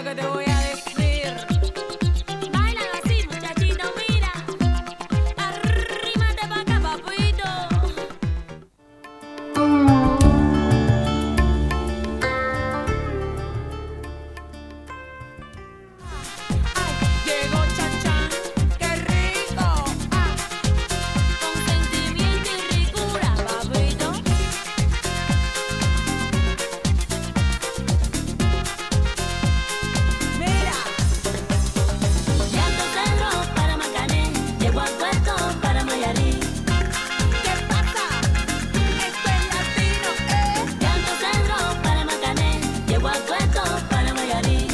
que te voy a decir. Baila así, muchachito, mira. Arrímate pa' acá, papito. Llegó Chan, qué rico. Con sentimiento y ricura, papito. Mira, De Alto Cerro para Macané, de Guacueco para Mayarí. ¿qué pasa? Esto es latino, De Alto Cerro para Macané, de Guacueco para Mayarí.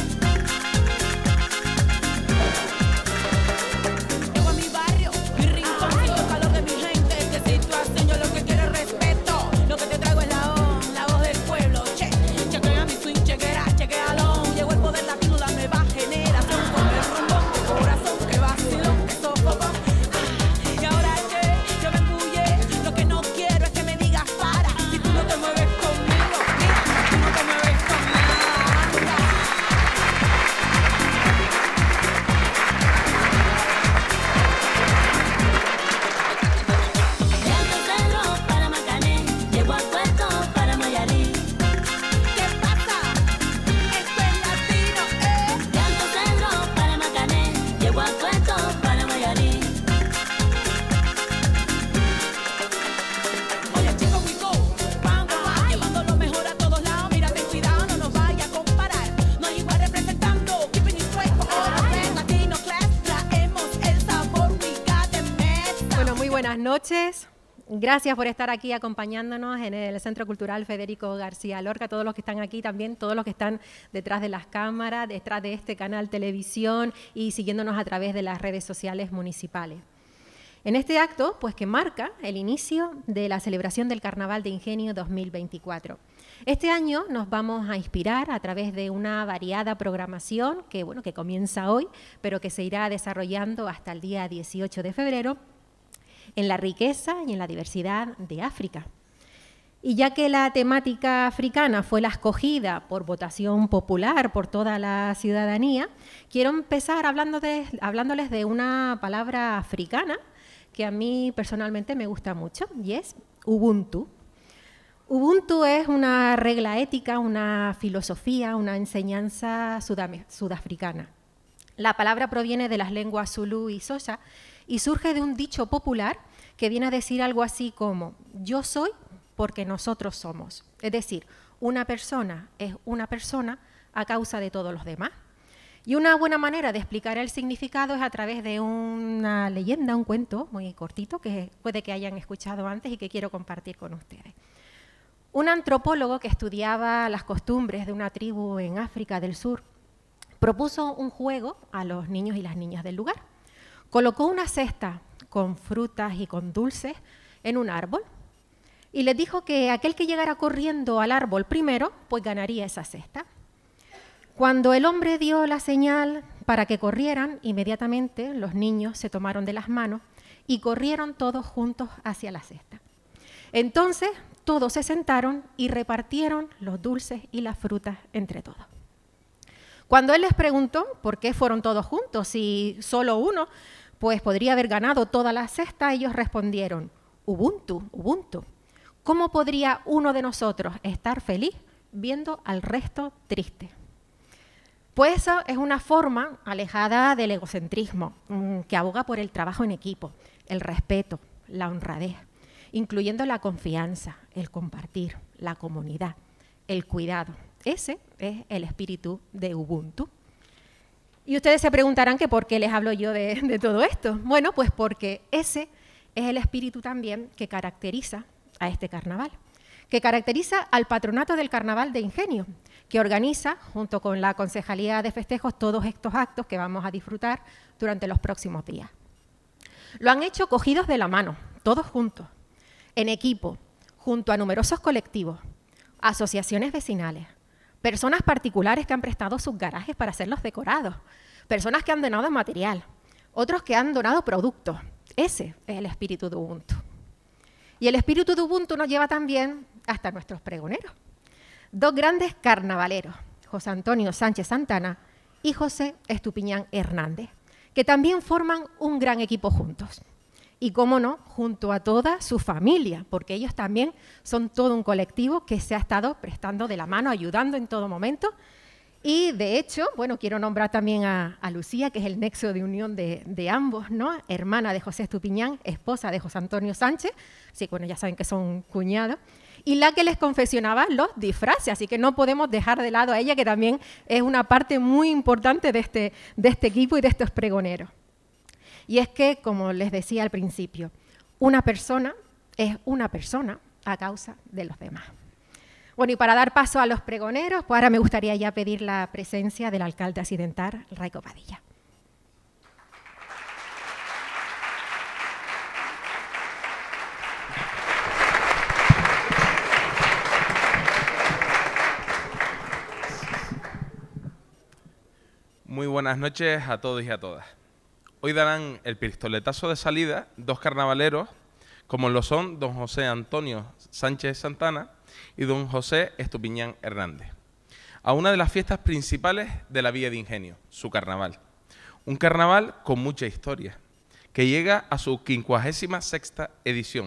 Llego a mi barrio, mi rinconcito, el calor de mi gente. Qué situación, yo lo que quiero es respeto. Lo que te traigo es la voz del pueblo. Che, chequea mi swing, chequealo. Llegó el poder latino, la nueva generación. Con el rumbo de corazón, que vacilón, que sofocón. Y ahora que yo me embullé, lo que no quiero es que me digas para. Si tú no te mueves conmigo, mira, tú no te mueves con nada. De Alto Cerro para Macané, de Guacueco para Mayarí. ¿Qué pasa? Esto es latino, De Alto Cerro para Macané, de Guacueco para Mayarí. Oye, chicos, we go. Vamos, llevando lo mejor a todos lados. Mira, ten cuidado, no nos vaya a comparar. No hay igual representando, keeping it straight for all our friends. Latino class, traemos el sabor, we got the mess. Bueno, muy buenas noches. Gracias por estar aquí acompañándonos en el Centro Cultural Federico García Lorca, todos los que están aquí también, todos los que están detrás de las cámaras, detrás de este canal televisión y siguiéndonos a través de las redes sociales municipales. En este acto, pues que marca el inicio de la celebración del Carnaval de Ingenio 2024. Este año nos vamos a inspirar a través de una variada programación que comienza hoy, pero que se irá desarrollando hasta el día 18 de febrero, en la riqueza y en la diversidad de África. Y ya que la temática africana fue la escogida por votación popular por toda la ciudadanía, quiero empezar hablándoles de una palabra africana que a mí personalmente me gusta mucho, y es Ubuntu. Ubuntu es una regla ética, una filosofía, una enseñanza sudafricana. La palabra proviene de las lenguas zulú y xhosa y surge de un dicho popular que viene a decir algo así como yo soy porque nosotros somos. Es decir, una persona es una persona a causa de todos los demás. Y una buena manera de explicar el significado es a través de una leyenda, un cuento muy cortito que puede que hayan escuchado antes y que quiero compartir con ustedes. Un antropólogo que estudiaba las costumbres de una tribu en África del Sur propuso un juego a los niños y las niñas del lugar. Colocó una cesta con frutas y con dulces en un árbol y les dijo que aquel que llegara corriendo al árbol primero, pues ganaría esa cesta. Cuando el hombre dio la señal para que corrieran, inmediatamente los niños se tomaron de las manos y corrieron todos juntos hacia la cesta. Entonces todos se sentaron y repartieron los dulces y las frutas entre todos. Cuando él les preguntó por qué fueron todos juntos, si solo uno pues podría haber ganado toda la cesta, ellos respondieron, Ubuntu, Ubuntu. ¿Cómo podría uno de nosotros estar feliz viendo al resto triste? Pues eso es una forma alejada del egocentrismo, que aboga por el trabajo en equipo, el respeto, la honradez, incluyendo la confianza, el compartir, la comunidad, el cuidado. Ese es el espíritu de Ubuntu. Y ustedes se preguntarán que por qué les hablo yo de todo esto. Bueno, pues porque ese es el espíritu también que caracteriza a este carnaval, que caracteriza al Patronato del Carnaval de Ingenio, que organiza, junto con la Concejalía de Festejos, todos estos actos que vamos a disfrutar durante los próximos días. Lo han hecho cogidos de la mano, todos juntos, en equipo, junto a numerosos colectivos, asociaciones vecinales, personas particulares que han prestado sus garajes para hacer los decorados, personas que han donado material, otros que han donado productos. Ese es el espíritu de Ubuntu. Y el espíritu de Ubuntu nos lleva también hasta nuestros pregoneros. Dos grandes carnavaleros, José Antonio Sánchez Santana y José Estupiñán Hernández, que también forman un gran equipo juntos. Y, cómo no, junto a toda su familia, porque ellos también son todo un colectivo que se ha estado prestando de la mano, ayudando en todo momento. Y, de hecho, bueno, quiero nombrar también a Lucía, que es el nexo de unión de ambos, ¿no? Hermana de José Estupiñán, esposa de José Antonio Sánchez, así que, bueno, ya saben que son cuñados, y la que les confeccionaba los disfraces, así que no podemos dejar de lado a ella, que también es una parte muy importante de este equipo y de estos pregoneros. Y es que, como les decía al principio, una persona es una persona a causa de los demás. Bueno, y para dar paso a los pregoneros, pues ahora me gustaría ya pedir la presencia del alcalde accidental, Raico Padilla. Muy buenas noches a todos y a todas. Hoy darán el pistoletazo de salida dos carnavaleros, como lo son don José Antonio Sánchez Santana y don José Estupiñán Hernández, a una de las fiestas principales de la Villa de Ingenio, su carnaval. Un carnaval con mucha historia, que llega a su 56ª edición,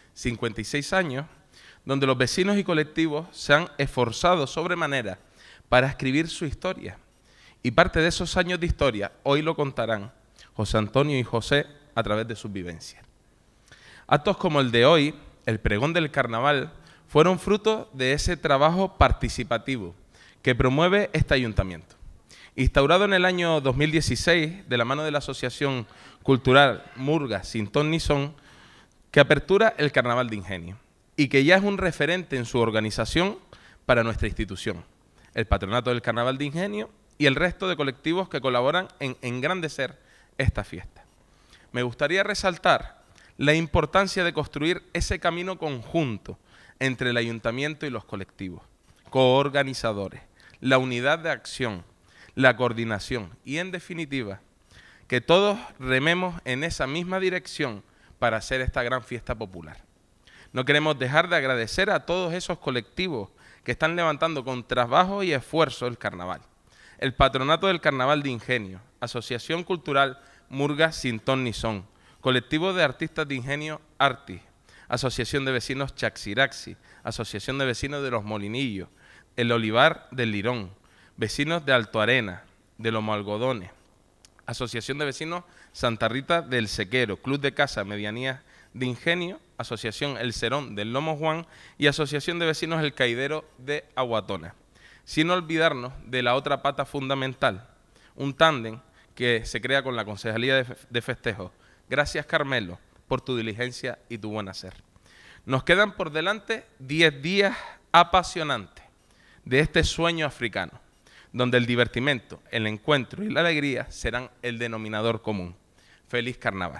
56 años, donde los vecinos y colectivos se han esforzado sobremanera para escribir su historia. Y parte de esos años de historia hoy lo contarán José Antonio y José a través de sus vivencias. Actos como el de hoy, el pregón del carnaval, fueron fruto de ese trabajo participativo que promueve este ayuntamiento. Instaurado en el año 2016 de la mano de la Asociación Cultural Murga Sin Ton ni Son, que apertura el Carnaval de Ingenio y que ya es un referente en su organización para nuestra institución, el Patronato del Carnaval de Ingenio y el resto de colectivos que colaboran en engrandecer esta fiesta. Me gustaría resaltar la importancia de construir ese camino conjunto entre el ayuntamiento y los colectivos, coorganizadores, la unidad de acción, la coordinación y, en definitiva, que todos rememos en esa misma dirección para hacer esta gran fiesta popular. No queremos dejar de agradecer a todos esos colectivos que están levantando con trabajo y esfuerzo el carnaval. El Patronato del Carnaval de Ingenio, Asociación Cultural Murga Sin Ton ni Son, Colectivo de Artistas de Ingenio Artis, Asociación de Vecinos Chaxiraxi, Asociación de Vecinos de Los Molinillos, El Olivar del Lirón, Vecinos de Alto Arena, de Lomo Algodones, Asociación de Vecinos Santa Rita del Sequero, Club de Casa Medianías de Ingenio, Asociación El Serón del Lomo Juan y Asociación de Vecinos El Caidero de Aguatona. Sin olvidarnos de la otra pata fundamental, un tándem que se crea con la Concejalía de Festejos. Gracias, Carmelo, por tu diligencia y tu buen hacer. Nos quedan por delante 10 días apasionantes de este sueño africano, donde el divertimento, el encuentro y la alegría serán el denominador común. Feliz carnaval.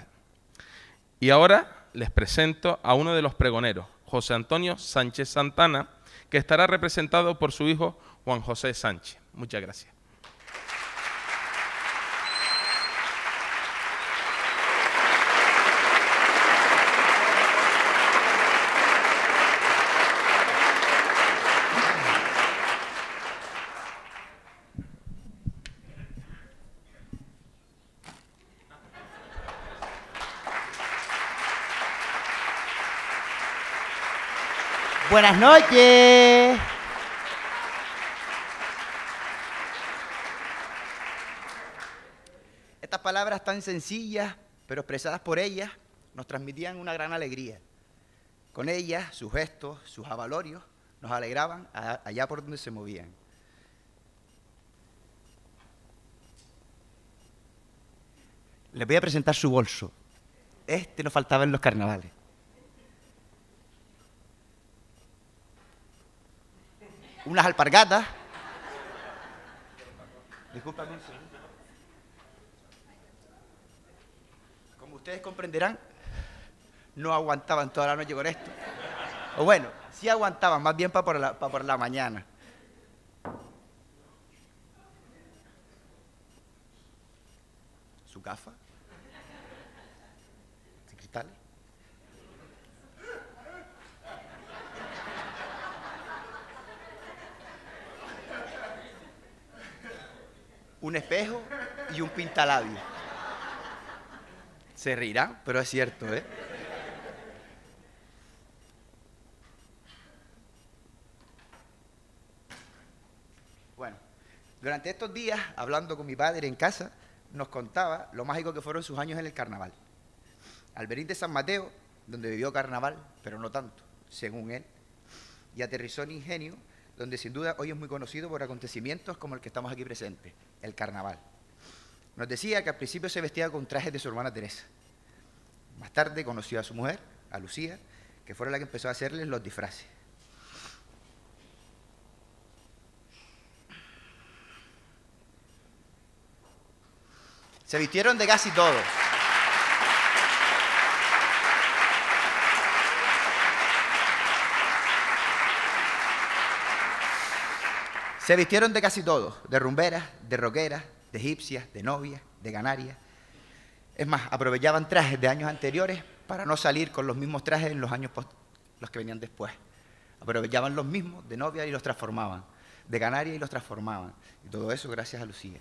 Y ahora les presento a uno de los pregoneros, José Antonio Sánchez Santana, que estará representado por su hijo Juan José Sánchez. Muchas gracias. Buenas noches. Estas palabras tan sencillas, pero expresadas por ellas, nos transmitían una gran alegría. Con ellas, sus gestos, sus avalorios, nos alegraban allá por donde se movían. Les voy a presentar su bolso. Este nos faltaba en los carnavales. Unas alpargatas. Discúlpame un segundo. Como ustedes comprenderán, no aguantaban toda la noche con esto. O bueno, sí aguantaban, más bien para por la mañana. Su gafa. ¿Sin cristales? un espejo y un pintalabio. Se reirán, pero es cierto, ¿eh? Bueno, durante estos días, hablando con mi padre en casa, nos contaba lo mágico que fueron sus años en el carnaval. Alberín de San Mateo, donde vivió carnaval, pero no tanto, según él, y aterrizó en Ingenio, donde sin duda hoy es muy conocido por acontecimientos como el que estamos aquí presentes, el carnaval. Nos decía que al principio se vestía con trajes de su hermana Teresa. Más tarde conoció a su mujer, a Lucía, que fue la que empezó a hacerles los disfraces. Se vistieron de casi todo. Se vistieron de casi todo, de rumberas, de roqueras, de egipcias, de novias, de canarias. Es más, aprovechaban trajes de años anteriores para no salir con los mismos trajes en los años los que venían después. Aprovechaban los mismos de novia y los transformaban, de canaria y los transformaban. Y todo eso gracias a Lucía.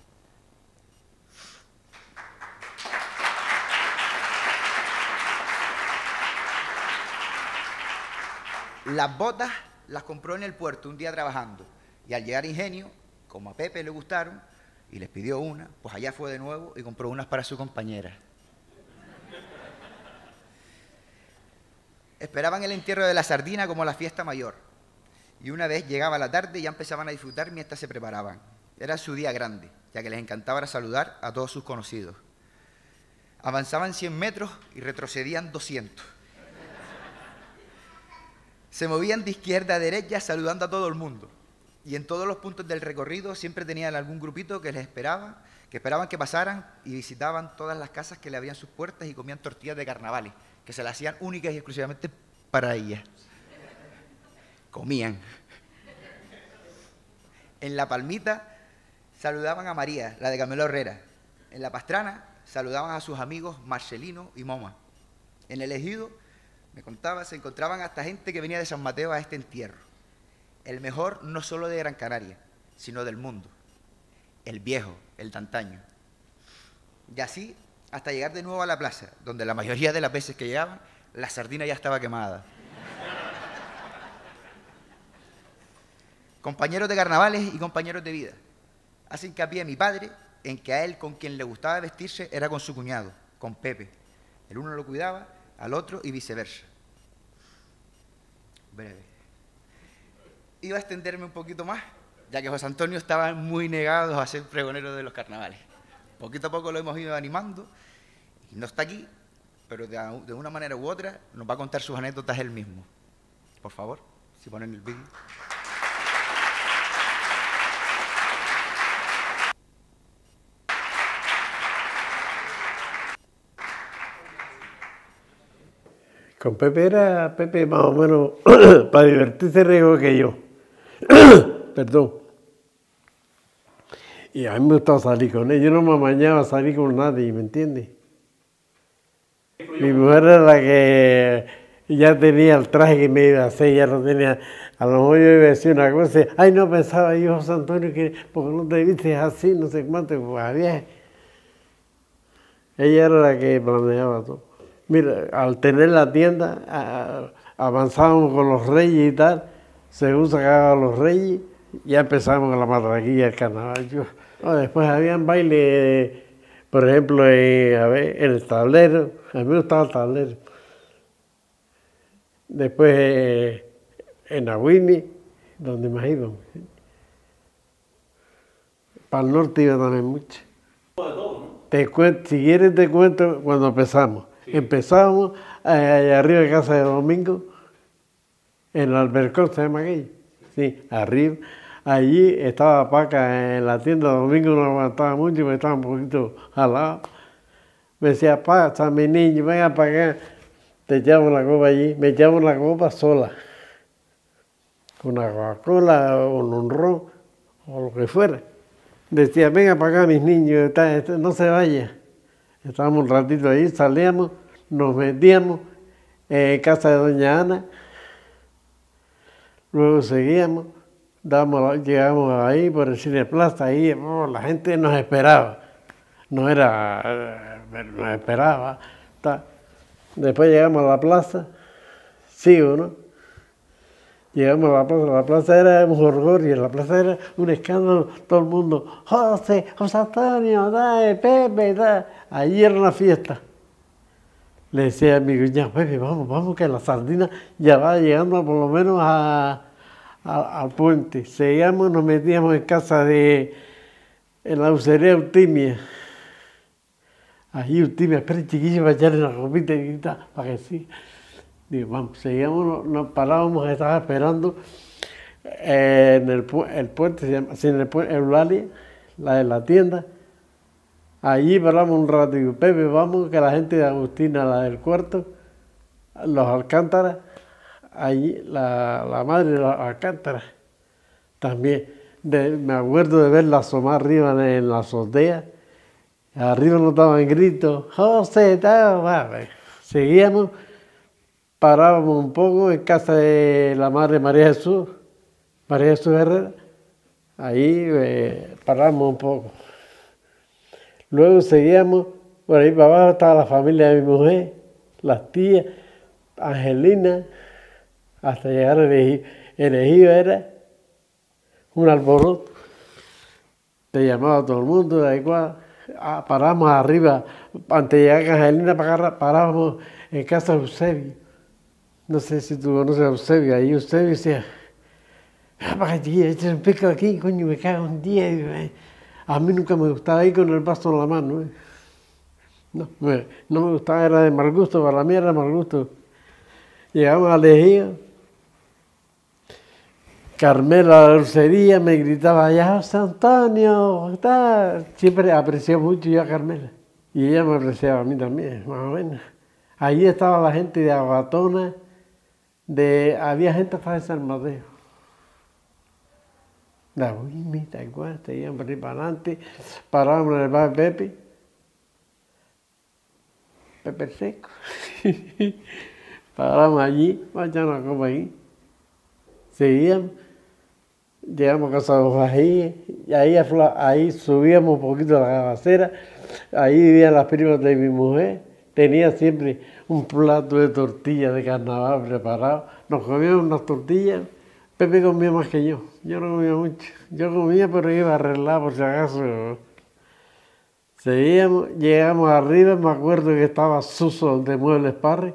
Las botas las compró en el puerto un día trabajando. Y al llegar a Ingenio, como a Pepe le gustaron, y les pidió una, pues allá fue de nuevo y compró unas para su compañera. Esperaban el entierro de la sardina como la fiesta mayor. Y una vez llegaba la tarde ya empezaban a disfrutar mientras se preparaban. Era su día grande, ya que les encantaba saludar a todos sus conocidos. Avanzaban 100 metros y retrocedían 200. Se movían de izquierda a derecha saludando a todo el mundo. Y en todos los puntos del recorrido siempre tenían algún grupito que les esperaba, que esperaban que pasaran y visitaban todas las casas que le abrían sus puertas y comían tortillas de carnavales, que se las hacían únicas y exclusivamente para ellas. Comían. En La Palmita saludaban a María, la de Camilo Herrera. En La Pastrana saludaban a sus amigos Marcelino y Moma. En El Ejido, me contaba, se encontraban hasta gente que venía de San Mateo a este entierro. El mejor no solo de Gran Canaria, sino del mundo. El viejo, el de antaño. Y así, hasta llegar de nuevo a la plaza, donde la mayoría de las veces que llegaban, la sardina ya estaba quemada. Compañeros de carnavales y compañeros de vida. Hace hincapié mi padre en que a él con quien le gustaba vestirse era con su cuñado, con Pepe. El uno lo cuidaba, al otro y viceversa. Breve. Iba a extenderme un poquito más, ya que José Antonio estaba muy negado a ser pregonero de los carnavales. Poquito a poco lo hemos ido animando, y no está aquí, pero de una manera u otra nos va a contar sus anécdotas él mismo. Por favor, si ponen el vídeo. Con Pepe era Pepe más o menos para divertirse rico que yo. Perdón. Y a mí me gustaba salir con él. Yo no me amañaba a salir con nadie, ¿me entiendes? Mi mujer era la que ya tenía el traje que me iba a hacer, ya lo tenía. A lo mejor yo iba a decir una cosa, ay, no pensaba yo, José Antonio, que porque no te vistes así, no sé cuánto, pues había. Ella era la que planeaba todo. Mira, al tener la tienda, avanzábamos con los reyes y tal, según sacaban los reyes, ya empezamos con la matraquilla del carnaval. Después habían bailes, por ejemplo, en el tablero, a mí me gustaba el tablero. Después en Agüini, donde más íbamos. Para el norte iba también mucho. Si quieres te cuento cuando empezamos. Empezamos allá arriba de casa de Domingo, en el albercón, ¿se llama aquello? Sí, arriba. Allí estaba Paca en la tienda, Domingo no aguantaba mucho, me estaba un poquito jalado. Me decía, pasa mi niño, venga para acá. Te echamos la copa allí, me echamos la copa sola. Con una Coca-Cola o un ron, o lo que fuera. Decía, venga para acá mis niños, no se vaya. Estábamos un ratito ahí, salíamos, nos metíamos en casa de doña Ana, luego seguíamos, llegamos ahí por el Cine Plaza, ahí la gente nos esperaba. Nos esperaba. Después llegamos a la plaza, sigo, ¿no? Llegamos a la plaza era un jolgorio, la plaza era un escándalo, todo el mundo, José Antonio, Pepe, allí era una fiesta. Le decía a mi cuñado, Pepe, vamos, que la sardina ya va llegando por lo menos al puente. Seguíamos, nos metíamos en casa en la usería Eutimia. Allí Eutimia, espera chiquillo, para echarle una copita y tal, para que sí. Digo, vamos, seguíamos, nos parábamos, estaba esperando en el puente, se llama, en el puente Eulalia, la de la tienda. Allí paramos un rato y digo, Pepe, vamos, que la gente de Agustina, la del cuarto, los Alcántaras, allí la madre de los Alcántaras, también. Me acuerdo de verla asomar arriba en la azotea. Arriba nos daban gritos, José, seguíamos, parábamos un poco en casa de la madre María Jesús Herrera, ahí parábamos un poco. Luego seguíamos, por ahí para abajo estaba la familia de mi mujer, las tías, Angelina, hasta llegar al Ejido. El Ejido era un alboroto, te llamaba todo el mundo, da igual. Paramos arriba, antes de llegar a Angelina, parábamos en casa de Eusebio. No sé si tú conoces a Eusebio, ahí Eusebio decía, para que eches un pico aquí, coño, me cago un día. A mí nunca me gustaba ir con el vaso en la mano. No me gustaba, era de mal gusto, para mí era de mal gusto. Llegamos al Ejido. Carmela la dulcería me gritaba, ya José Antonio, siempre apreció mucho yo a Carmela. Y ella me apreciaba a mí también, más o menos. Allí estaba la gente de Aguatona, había gente hasta de San Mateo. La Huimita, igual, te iban por ahí para adelante, parábamos en el bar Pepe Seco. Parábamos allí, vamos a echar una copa ahí. Seguíamos. Llegamos a casa de los Bajíes, y ahí subíamos un poquito la cabacera, ahí vivían las primas de mi mujer, tenía siempre un plato de tortillas de carnaval preparado, nos comíamos unas tortillas, Pepe comía más que yo no comía mucho, yo comía pero iba a arreglar por si acaso. Seguíamos, llegamos arriba, me acuerdo que estaba Suso de Muebles Parry,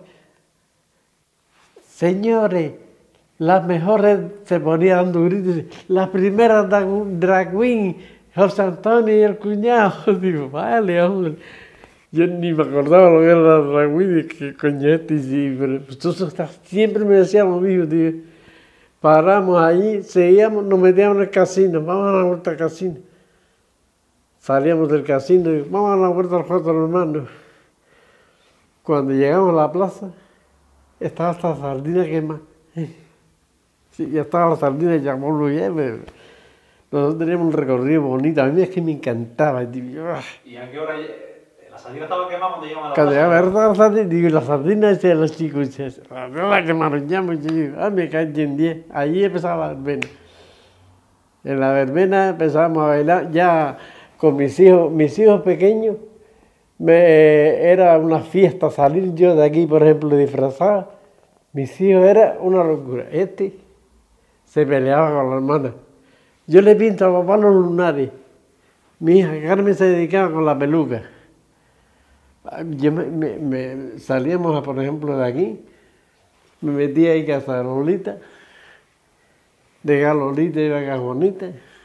señores, las mejores se ponían dando gritos, las primeras drag queen, José Antonio y el cuñado. Digo, vale, hombre. Yo ni me acordaba lo que era la drag queen, y qué coñete, sí, pero siempre me decía lo mismo, tío. Paramos allí, seguíamos, nos metíamos en el casino, vamos a dar una vuelta al casino. Salíamos del casino y vamos a dar una vuelta al Cuatro Hermanos. Cuando llegamos a la plaza, estaba hasta sardina quemada. Sí, ya estaba la sardina y llamó Luis. Nosotros teníamos un recorrido bonito. A mí es que me encantaba. ¿Y a qué hora? ¿La sardina estaba quemada cuando llegamos a la cuando plaza? llegaba la sardina, digo, la sardina decía los chicos, la quemaron ya, me caen en 10. Allí empezaba la verbena. En la verbena empezábamos a bailar ya con mis hijos pequeños. Era una fiesta salir yo de aquí, por ejemplo, disfrazado. Mis hijos era una locura. Se peleaba con la hermana. Yo le pinto a papá los lunares. Mi hija Carmen se dedicaba con la peluca. Salíamos, por ejemplo, de aquí. Me metía ahí a casa de Lolita. De Lolita iba a casa bonita.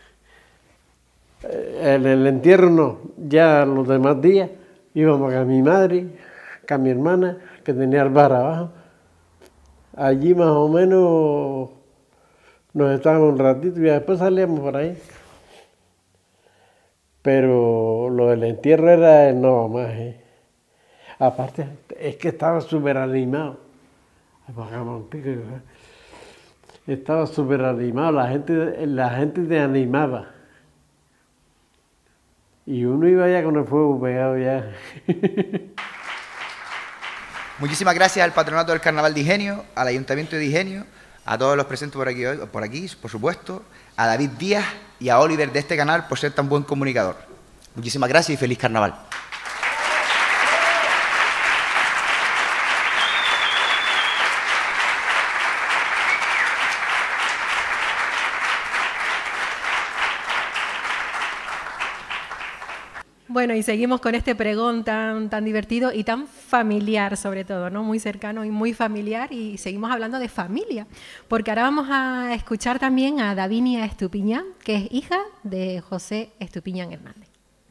En el entierro no. Ya los demás días íbamos a mi madre, a mi hermana, que tenía el bar abajo. Allí más o menos nos estábamos un ratito y después salíamos por ahí. Pero lo del entierro era no más. Aparte, es que estaba súper animado. Estaba súper animado, la gente te animaba. Y uno iba ya con el fuego pegado ya. Muchísimas gracias al Patronato del Carnaval de Ingenio, al Ayuntamiento de Ingenio, a todos los presentes por aquí, por supuesto, a David Díaz y a Oliver de este canal por ser tan buen comunicador. Muchísimas gracias y feliz carnaval. Bueno, y seguimos con este pregón tan divertido y tan familiar, sobre todo, ¿no? Muy cercano y muy familiar, y seguimos hablando de familia, porque ahora vamos a escuchar también a Davinia Estupiñán, que es hija de José Estupiñán Hernández.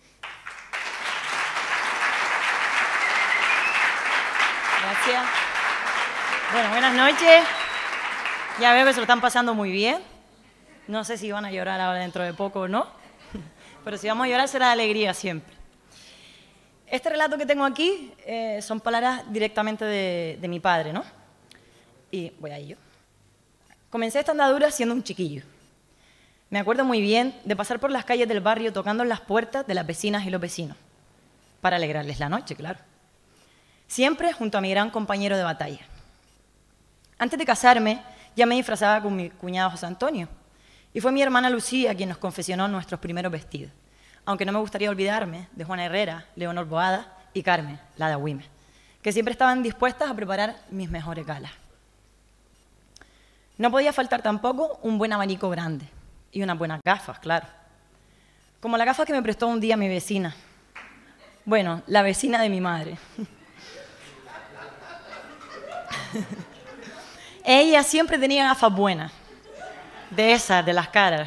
Gracias. Bueno, buenas noches. Ya veo que se lo están pasando muy bien. No sé si van a llorar ahora dentro de poco o no, pero si vamos a llorar será de alegría siempre. Este relato que tengo aquí son palabras directamente de mi padre, ¿no? Y voy a ello. Comencé esta andadura siendo un chiquillo. Me acuerdo muy bien de pasar por las calles del barrio tocando en las puertas de las vecinas y los vecinos, para alegrarles la noche, claro. Siempre junto a mi gran compañero de batalla. Antes de casarme, ya me disfrazaba con mi cuñado José Antonio, y fue mi hermana Lucía quien nos confeccionó nuestros primeros vestidos, aunque no me gustaría olvidarme de Juana Herrera, Leonor Boada y Carmen, la de Agüime, que siempre estaban dispuestas a preparar mis mejores galas. No podía faltar tampoco un buen abanico grande y unas buenas gafas, claro. Como las gafas que me prestó un día mi vecina. Bueno, la vecina de mi madre. Ella siempre tenía gafas buenas, de esas, de las caras.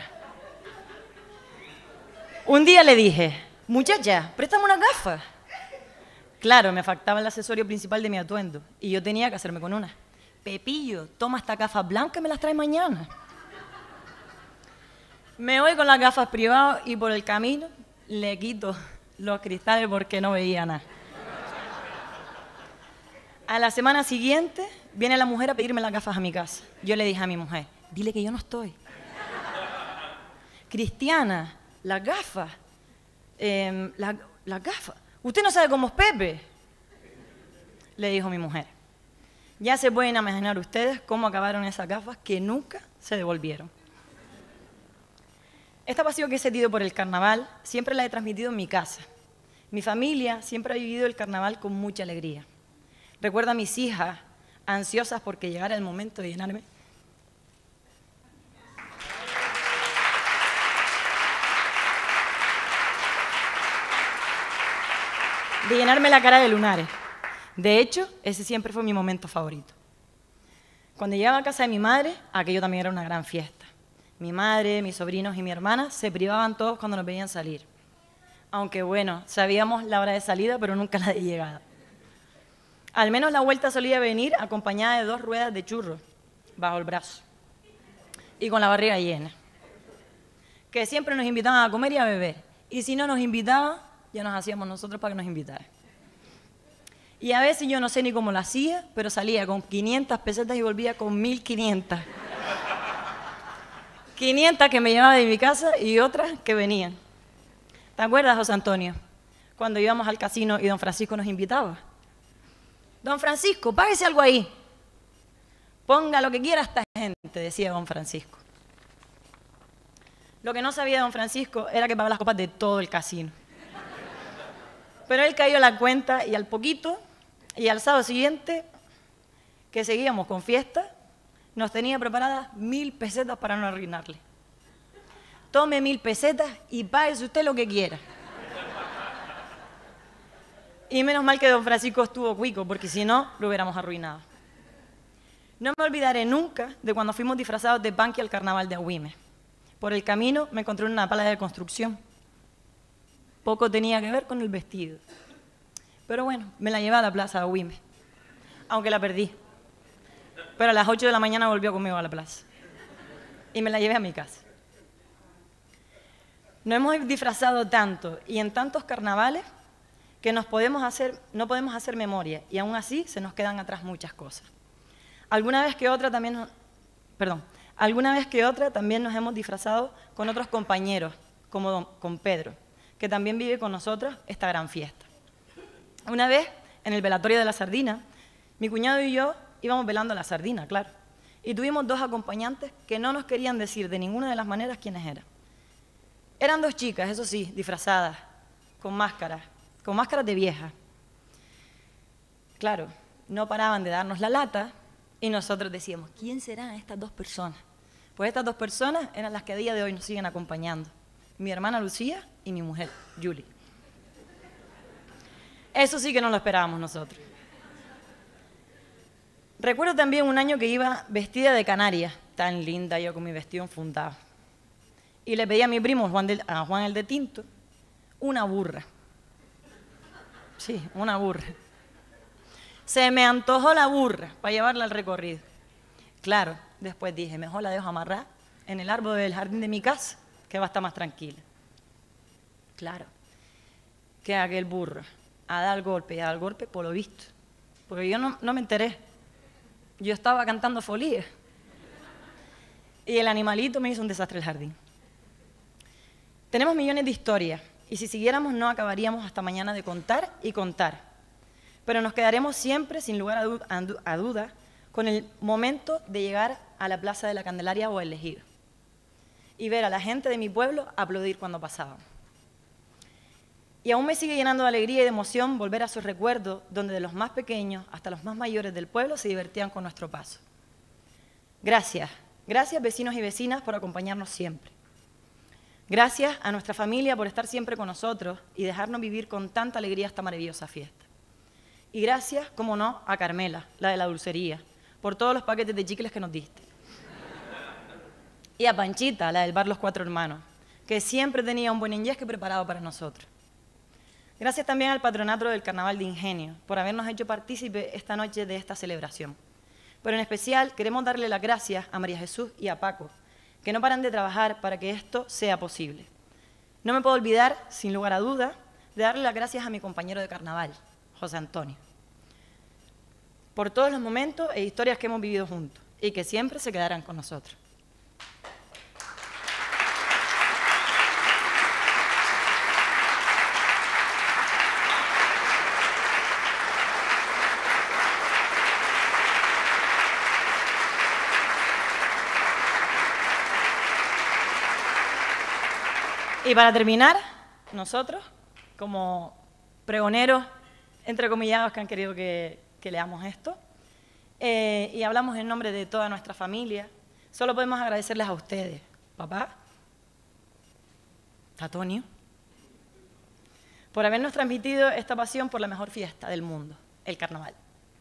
Un día le dije, muchacha, préstame unas gafas. Claro, me faltaba el accesorio principal de mi atuendo y yo tenía que hacerme con una. Pepillo, toma estas gafas blancas y me las trae mañana. Me voy con las gafas privadas y por el camino le quito los cristales porque no veía nada. A la semana siguiente viene la mujer a pedirme las gafas a mi casa. Yo le dije a mi mujer, dile que yo no estoy. Cristiana, las gafas, las gafas. ¿Usted no sabe cómo es Pepe? Le dijo mi mujer. Ya se pueden imaginar ustedes cómo acabaron esas gafas que nunca se devolvieron. Esta pasión que he sentido por el carnaval siempre la he transmitido en mi casa. Mi familia siempre ha vivido el carnaval con mucha alegría. Recuerdo a mis hijas ansiosas porque llegara el momento de llenarme la cara de lunares. De hecho, ese siempre fue mi momento favorito. Cuando llegaba a casa de mi madre, aquello también era una gran fiesta. Mi madre, mis sobrinos y mi hermana se privaban todos cuando nos veían salir. Aunque bueno, sabíamos la hora de salida, pero nunca la de llegada. Al menos la vuelta solía venir acompañada de 2 ruedas de churros bajo el brazo y con la barriga llena, que siempre nos invitaban a comer y a beber. Y si no nos invitaban, ya nos hacíamos nosotros para que nos invitaran. Y a veces yo no sé ni cómo lo hacía, pero salía con 500 pesetas y volvía con 1.500. 500 que me llevaba de mi casa y otras que venían. ¿Te acuerdas, José Antonio? Cuando íbamos al casino y don Francisco nos invitaba. Don Francisco, páguese algo ahí. Ponga lo que quiera esta gente, decía don Francisco. Lo que no sabía don Francisco era que pagaba las copas de todo el casino. Pero él cayó la cuenta y al poquito, y al sábado siguiente, que seguíamos con fiesta, nos tenía preparadas 1.000 pesetas para no arruinarle. Tome 1.000 pesetas y páguese usted lo que quiera. Y menos mal que don Francisco estuvo cuico, porque si no, lo hubiéramos arruinado. No me olvidaré nunca de cuando fuimos disfrazados de Panqui al carnaval de Agüime. Por el camino me encontré una pala de construcción. Poco tenía que ver con el vestido. Pero bueno, me la llevé a la plaza de Agüime, aunque la perdí. Pero a las 8 de la mañana volvió conmigo a la plaza. Y me la llevé a mi casa. Nos hemos disfrazado tanto y en tantos carnavales que no podemos hacer memoria y aún así se nos quedan atrás muchas cosas. Alguna vez que otra también nos hemos disfrazado con otros compañeros, como con Pedro, que también vive con nosotros esta gran fiesta. Una vez, en el velatorio de la sardina, mi cuñado y yo íbamos velando la sardina, claro, y tuvimos 2 acompañantes que no nos querían decir de ninguna de las maneras quiénes eran. Eran 2 chicas, eso sí, disfrazadas, con máscaras de vieja. Claro, no paraban de darnos la lata y nosotros decíamos, ¿quién serán estas 2 personas? Pues estas 2 personas eran las que a día de hoy nos siguen acompañando. Mi hermana Lucía y mi mujer, Julie. Eso sí que no lo esperábamos nosotros. Recuerdo también un año que iba vestida de canaria, tan linda yo con mi vestido enfundado. Y le pedí a mi primo, a Juan el de Tinto, una burra. Sí, una burra. Se me antojó la burra para llevarla al recorrido. Claro, después dije, mejor la dejo amarrar en el árbol del jardín de mi casa, que va a estar más tranquila. Claro, que aquel burro a dar golpe por lo visto. Porque yo no me enteré. Yo estaba cantando folía. Y el animalito me hizo un desastre el jardín. Tenemos millones de historias, y si siguiéramos no acabaríamos hasta mañana de contar y contar. Pero nos quedaremos siempre, sin lugar a duda, con el momento de llegar a la Plaza de la Candelaria o el Ejido y ver a la gente de mi pueblo aplaudir cuando pasaban. Y aún me sigue llenando de alegría y de emoción volver a esos recuerdos donde de los más pequeños hasta los más mayores del pueblo se divertían con nuestro paso. Gracias, gracias vecinos y vecinas por acompañarnos siempre. Gracias a nuestra familia por estar siempre con nosotros y dejarnos vivir con tanta alegría esta maravillosa fiesta. Y gracias, como no, a Carmela, la de la dulcería, por todos los paquetes de chicles que nos diste. Y a Panchita, la del bar Los Cuatro Hermanos, que siempre tenía un buen enyesque preparado para nosotros. Gracias también al Patronato del Carnaval de Ingenio por habernos hecho partícipe esta noche de esta celebración. Pero en especial queremos darle las gracias a María Jesús y a Paco, que no paran de trabajar para que esto sea posible. No me puedo olvidar, sin lugar a duda, de darle las gracias a mi compañero de carnaval, José Antonio, por todos los momentos e historias que hemos vivido juntos y que siempre se quedarán con nosotros. Y para terminar, nosotros, como pregoneros, entrecomillados, que han querido que leamos esto, y hablamos en nombre de toda nuestra familia, solo podemos agradecerles a ustedes, papá, Antonio, por habernos transmitido esta pasión por la mejor fiesta del mundo, el carnaval.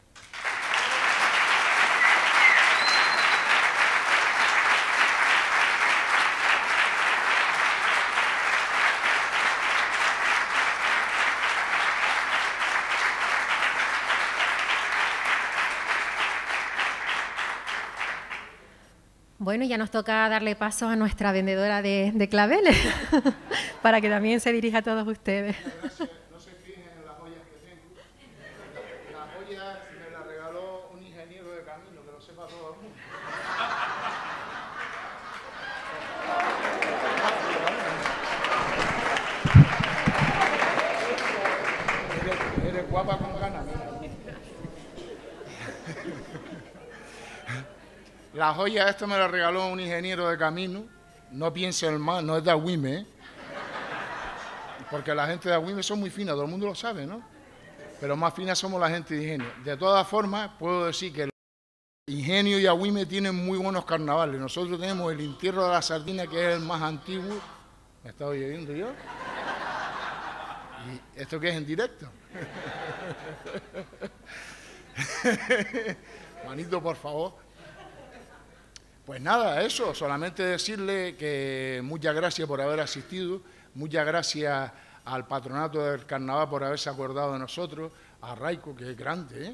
Bueno, ya nos toca darle paso a nuestra vendedora de claveles para que también se dirija a todos ustedes. No se fijen en las joyas que tengo. La joya me la regaló un ingeniero de camino, que lo sepa todo el mundo. Eres guapa con ganas, mira. La joya esta me la regaló un ingeniero de camino. No piensen mal, no es de Agüime, ¿eh? Porque la gente de Agüime son muy fina, todo el mundo lo sabe, ¿no? Pero más fina somos la gente de Ingenio. De todas formas, puedo decir que Ingenio y Agüime tienen muy buenos carnavales. Nosotros tenemos el Entierro de la Sardina, que es el más antiguo. ¿Me estaba oyendo yo? ¿Y esto qué es en directo? Manito, por favor. Pues nada, eso, solamente decirle que muchas gracias por haber asistido, muchas gracias al Patronato del Carnaval por haberse acordado de nosotros, a Raico, que es grande, ¿eh?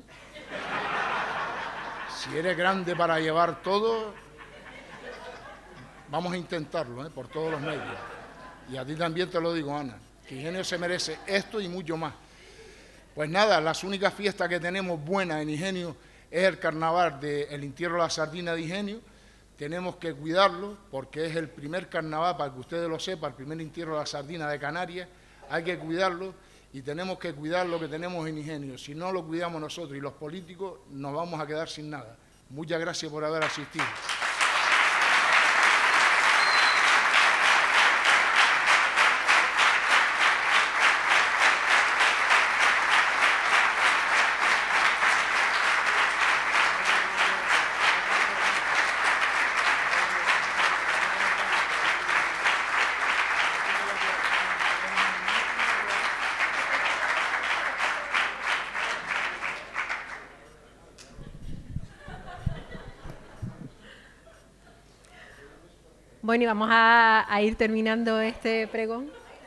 Si eres grande para llevar todo, vamos a intentarlo, ¿eh? Por todos los medios. Y a ti también te lo digo, Ana, que Ingenio se merece esto y mucho más. Pues nada, las únicas fiestas que tenemos buenas en Ingenio es el Carnaval del Entierro de la Sardina de Ingenio. Tenemos que cuidarlo porque es el primer carnaval, para que ustedes lo sepan, el primer entierro de la sardina de Canarias. Hay que cuidarlo y tenemos que cuidar lo que tenemos en Ingenio. Si no lo cuidamos nosotros y los políticos, nos vamos a quedar sin nada. Muchas gracias por haber asistido. Bueno, y vamos a ir terminando este pregón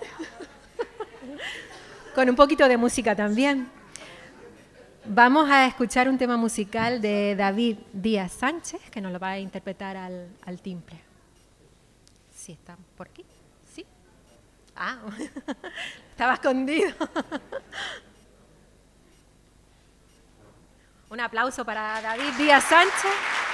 con un poquito de música también. Vamos a escuchar un tema musical de David Díaz Sánchez, que nos lo va a interpretar al timple. ¿Sí está por aquí? ¿Sí? Ah, estaba escondido. Un aplauso para David Díaz Sánchez.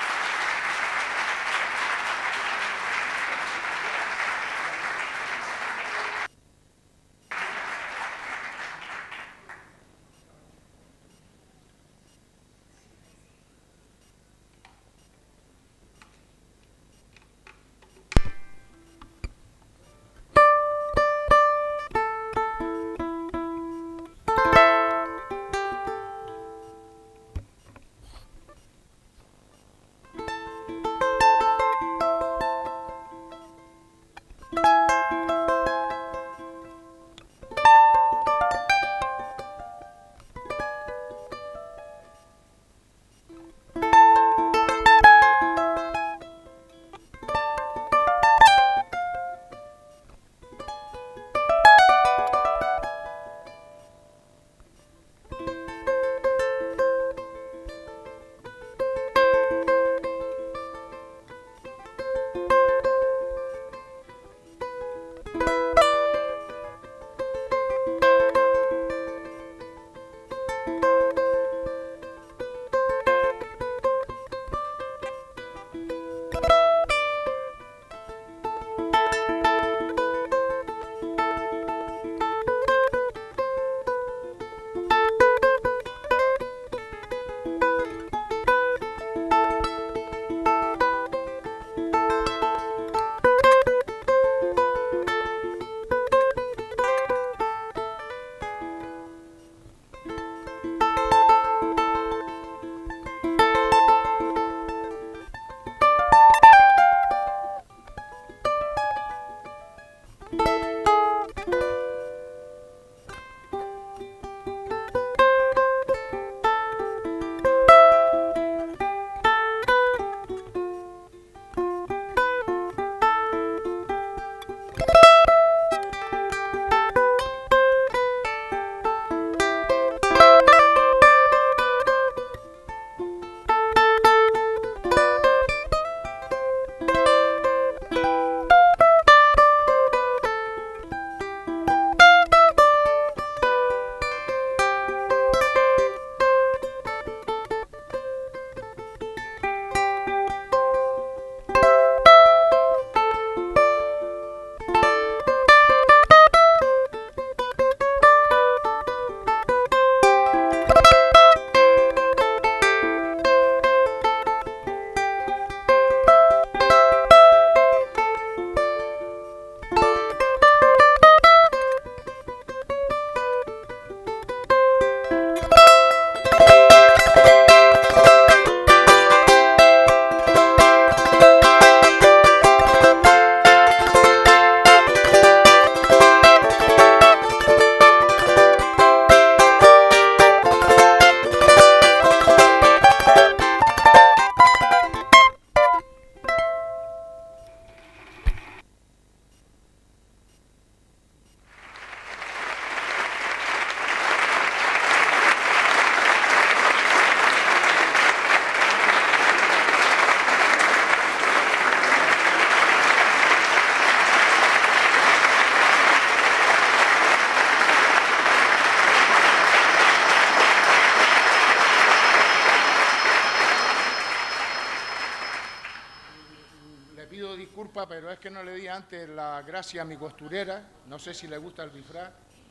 Disculpa, pero es que no le di antes la gracia a mi costurera, no sé si le gusta el disfraz.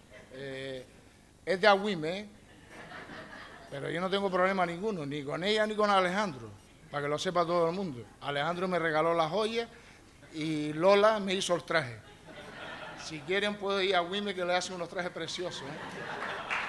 Es de Agüime, pero yo no tengo problema ninguno, ni con ella ni con Alejandro. para que lo sepa todo el mundo. Alejandro me regaló las joyas y Lola me hizo el traje. Si quieren puedo ir a Wime que le hace unos trajes preciosos, ¿eh?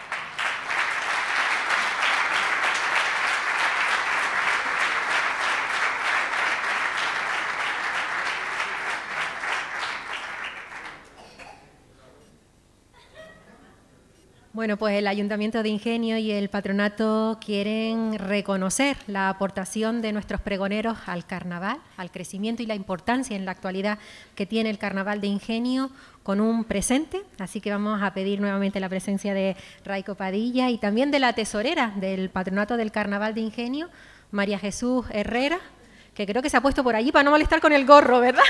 Bueno, pues el Ayuntamiento de Ingenio y el Patronato quieren reconocer la aportación de nuestros pregoneros al carnaval, al crecimiento y la importancia en la actualidad que tiene el Carnaval de Ingenio con un presente. Así que vamos a pedir nuevamente la presencia de Raico Padilla y también de la tesorera del Patronato del Carnaval de Ingenio, María Jesús Herrera, que creo que se ha puesto por allí para no molestar con el gorro, ¿verdad?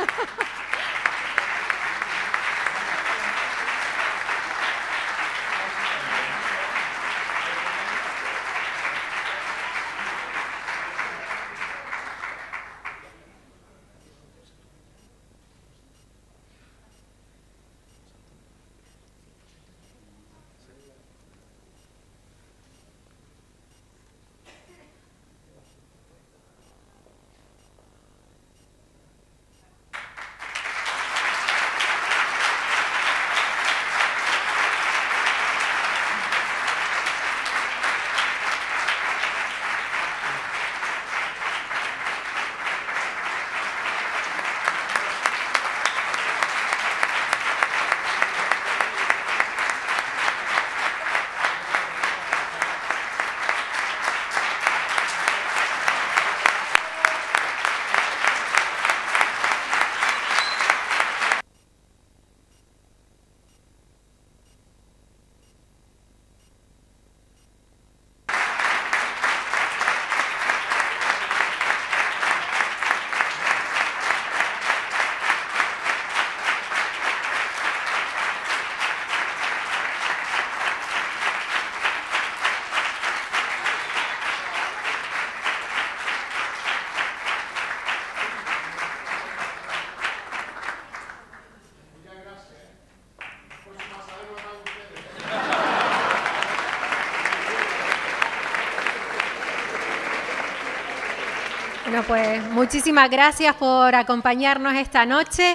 Bueno, pues muchísimas gracias por acompañarnos esta noche.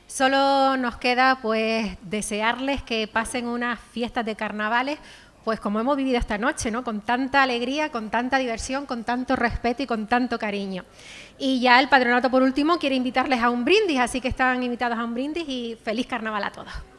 Solo nos queda pues desearles que pasen unas fiestas de carnavales, pues como hemos vivido esta noche, ¿no? Con tanta alegría, con tanta diversión, con tanto respeto y con tanto cariño. Y ya el Patronato, por último, quiere invitarles a un brindis, así que están invitados a un brindis y feliz carnaval a todos.